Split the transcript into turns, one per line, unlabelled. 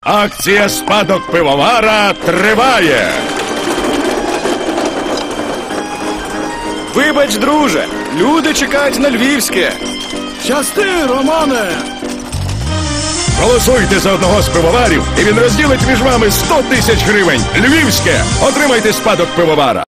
Акція «Спадок пивовара» триває!
Вибач, друже, люди чекають на львівське.
Щасти, Романе!
Голосуйте за одного з пивоварів, і він розділить між вами 100 000 гривень. Львівське! Отримайте «Спадок пивовара».